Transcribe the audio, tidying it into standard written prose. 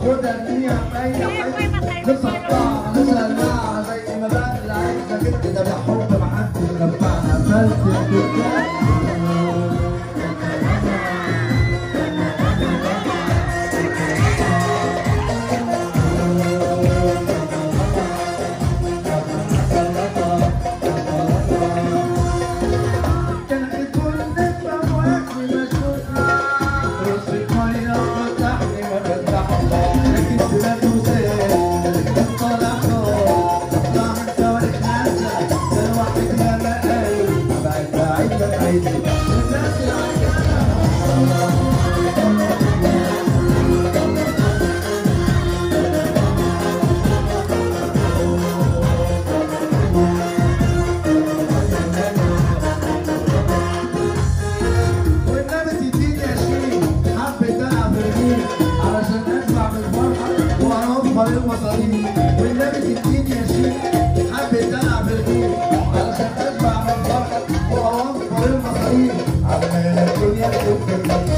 ناخدها فيها في اي حته، نصدعها نسلعها زي ما بقى اللي عايزها كده، ده بالحب محدش نفعها بس والنبي تديني يا شيخ حبة دلع بالجيب علشان اشبع من فرحك واوفر المصاريف على ما الدنيا تكون